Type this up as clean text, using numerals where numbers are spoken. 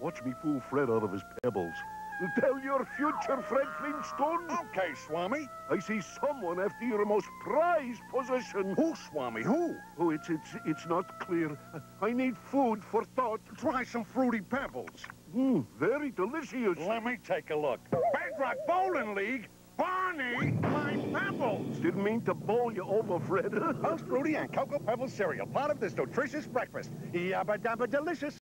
Watch me fool Fred out of his pebbles. Tell your future, Fred Flintstone. Okay, Swami. I see someone after your most prized possession. Who, Swami, who? Oh, it's not clear. I need food for thought. Try some Fruity Pebbles. Very delicious. Let me take a look. Bedrock Bowling League? Barney, my pebbles! Didn't mean to bowl you over, Fred. Toast Fruity and Cocoa Pebbles cereal, part of this nutritious breakfast. Yabba dabba delicious.